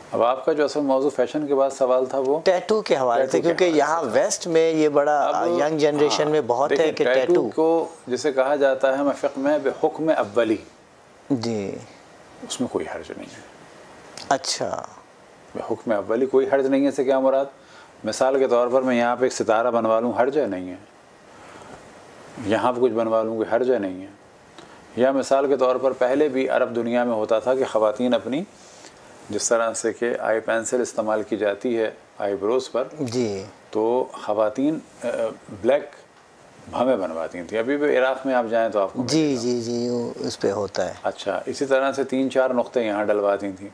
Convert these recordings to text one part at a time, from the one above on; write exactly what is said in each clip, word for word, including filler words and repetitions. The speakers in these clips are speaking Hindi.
अब आपका जो असल मौजू फैशन के बाद सवाल था वो टैटू के हवाले से, क्योंकि यहाँ वेस्ट में ये बड़ा यंग जनरेशन में बहुत है कि टैटू को जिसे कहा जाता है फ़िक़्ह में बेहुक्म अव्वली, जी उसमें कोई हर्ज नहीं है। अच्छा, बेहुक्म अव्वली कोई हर्ज नहीं है से क्या मुराद? मिसाल के तौर पर मैं यहाँ पे एक सितारा बनवा लूँ, हर्ज है नहीं है। यहाँ पे कुछ बनवा लूँ, कोई हर्ज है नहीं है। या मिसाल के तौर पर पहले भी अरब दुनिया में होता था कि ख़वातीन अपनी जिस तरह से कि आई पेंसिल इस्तेमाल की जाती है आईब्रोज़ पर जी, तो ख़वातीन ब्लैक भवें बनवाती थी। अभी भी इराक़ में आप जाएं तो आपको जी जी जी उस पे होता है। अच्छा, इसी तरह से तीन चार नुक्ते यहाँ डलवाती थी।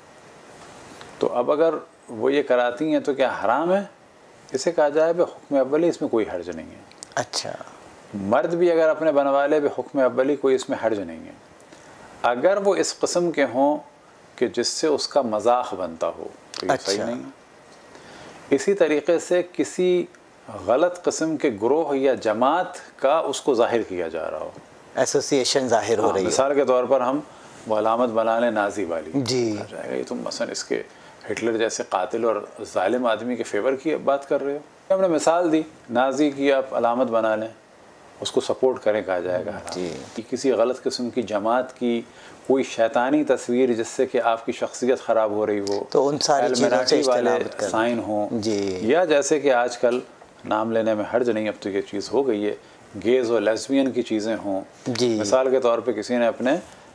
तो अब अगर वो ये कराती हैं तो क्या हराम है? इसे कहा जाए बेहुक्म अव्वली, इसमें कोई हर्ज नहीं है। अच्छा, मर्द भी अगर अपने बनवा ले बेहुक्म अव्वली, कोई इसमें हर्ज नहीं है, अगर वो इस किस्म के हों कि जिससे उसका मजाक बनता हो तो ये अच्छा। सही नहीं है। इसी तरीके से किसी गलत किस्म के ग्रोह या जमात का उसको जाहिर किया जा रहा हो, एसोसिएशन जाहिर हो रही है। मिसाल के तौर पर हम वो अलामत बना लें नाजी वाली, जी, आ जाएगा ये तुम मसलन इसके हिटलर जैसे कातिल और जालिम आदमी के फेवर की बात कर रहे हो। हमने मिसाल दी नाजी की, आप अलामत बना लें, उसको सपोर्ट करें, कहा जाएगा जी। किसी गलत किस्म की जमात की कोई शैतानी तस्वीर जिससे कि आपकी शख्सियत ख़राब हो रही हो, तो उन सारी चीज़ों से वाले साइन हों जी, या जैसे कि आजकल नाम लेने में हर्ज नहीं, अब तो ये चीज़ हो गई है, गेज़ और लेस्बियन की चीज़ें हों। मिसाल के तौर पे किसी ने अपने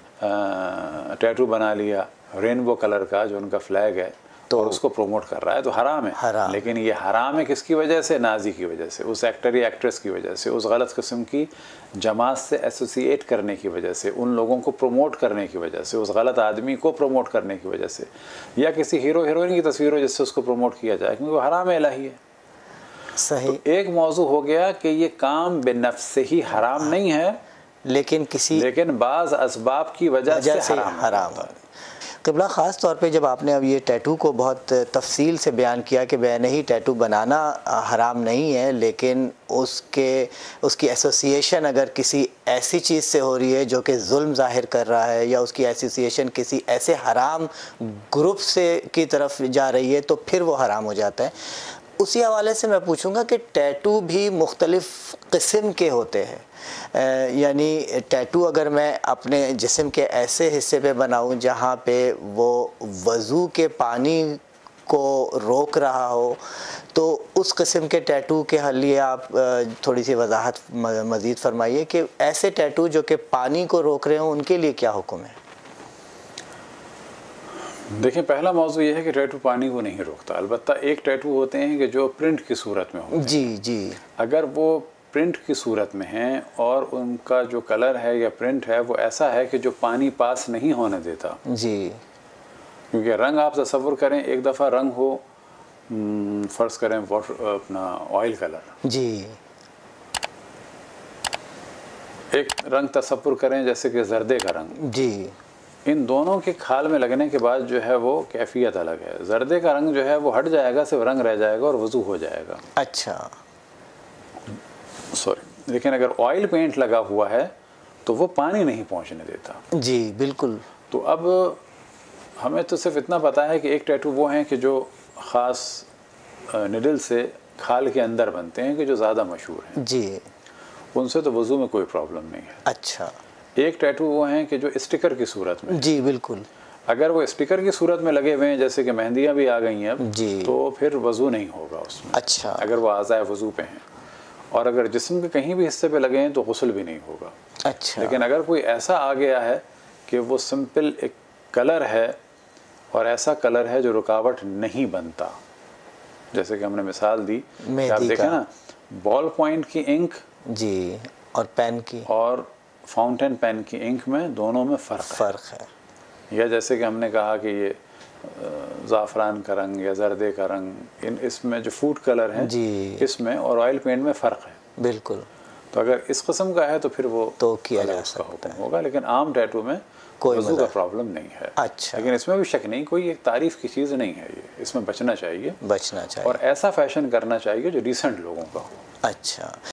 टैटू बना लिया रेनबो कलर का जो उनका फ्लैग है तो और उसको प्रमोट कर रहा है, तो हराम है। हराम। लेकिन ये हराम है किसकी वजह से? नाजी की वजह से, उस एक्टर या एक्ट्रेस की वजह से, उस गलत किस्म की जमात से एसोसिएट करने की वजह से, उन लोगों को प्रमोट करने की वजह से, उस गलत आदमी को प्रमोट करने की वजह से, या किसी हीरो हीरोइन की तस्वीर हो जिससे उसको प्रमोट किया जाए, क्योंकि वो हराम इलाही है। सही। तो एक मौजू हो गया कि ये काम बेनफ्स से ही हराम नहीं है, लेकिन किसी लेकिन बाज़ असबाब की वजह से हराम हराम है। क़िबला ख़ास तौर पे जब आपने अब ये टैटू को बहुत तफसील से बयान किया कि वह नहीं टैटू बनाना हराम नहीं है, लेकिन उसके उसकी एसोसिएशन अगर किसी ऐसी चीज़ से हो रही है जो कि जुल्म ज़ाहिर कर रहा है, या उसकी एसोसिएशन किसी ऐसे हराम ग्रुप से की तरफ जा रही है, तो फिर वो हराम हो जाता है। उसी हवाले से मैं पूछूंगा कि टैटू भी मुख्तलिफ़ किस्म के होते हैं, यानी टैटू अगर मैं अपने जिस्म के ऐसे हिस्से पे बनाऊं जहाँ पे वो वज़ू के पानी को रोक रहा हो, तो उस किस्म के टैटू के लिए आप थोड़ी सी वजाहत मज़ीद फरमाइए कि ऐसे टैटू जो कि पानी को रोक रहे हों उनके लिए क्या हुक्म है? देखिए, पहला मौजू ये है कि टैटू पानी को नहीं रोकता। अलबत्ता एक टैटू होते हैं कि जो प्रिंट की सूरत में होते हैं। जी जी, अगर वो प्रिंट की सूरत में हैं और उनका जो कलर है या प्रिंट है वो ऐसा है कि जो पानी पास नहीं होने देता जी, क्योंकि रंग आप तसव्वुर करें, एक दफ़ा रंग हो, फ़र्ज़ करें वाटर अपना ऑयल कलर जी, एक रंग तसव्वुर करें जैसे कि जर्दे का रंग जी, इन दोनों के खाल में लगने के बाद जो है वो कैफियत अलग है। जर्दे का रंग जो है वो हट जाएगा, सिर्फ रंग रह जाएगा और वज़ू हो जाएगा। अच्छा, सॉरी, लेकिन अगर ऑयल पेंट लगा हुआ है तो वो पानी नहीं पहुंचने देता। जी बिल्कुल। तो अब हमें तो सिर्फ इतना पता है कि एक टैटू वो हैं कि जो ख़ास निडल से खाल के अंदर बनते हैं कि जो ज़्यादा मशहूर हैं जी, उनसे तो वज़ू में कोई प्रॉब्लम नहीं है। अच्छा, एक टैटू वो हैं कि जो स्टिकर की सूरत में, जी बिल्कुल, अगर वो स्टिकर की सूरत में लगे हुए हैं जैसे कि मेहंदियाँ भी आ गई हैं अब, जी, तो फिर वज़ू नहीं होगा उसमें। अच्छा, अगर वो आज़ाए वज़ू पे हैं, और अगर जिस्म के कहीं भी हिस्से पे लगे हैं तो गुस्ल भी नहीं होगा। अच्छा, लेकिन अगर कोई ऐसा आ गया है कि वो सिंपल एक कलर है और ऐसा कलर है जो रुकावट नहीं बनता, जैसे कि हमने मिसाल दी, आप देखें ना बॉल पॉइंट की इंक जी और पेन की और फाउंटेन पेन की इंक में दोनों में फ़र्क फ़र्क है, है। या जैसे कि हमने कहा कि ये ज़ाफ़रान का रंग या जर्दे का रंग, इन इसमें जो फूड कलर है जी, इसमें और ऑयल पेंट में फ़र्क है। बिल्कुल। तो अगर इस किस्म का है तो फिर वो तो किया जा उसका हुक्म होगा, लेकिन आम टैटू में कोई वज़ू का प्रॉब्लम नहीं है। अच्छा, लेकिन इसमें भी शक नहीं, कोई एक तारीफ़ की चीज़ नहीं है, ये इसमें बचना चाहिए बचना चाहिए और ऐसा फैशन करना चाहिए जो रिसेंट लोगों का हो। अच्छा।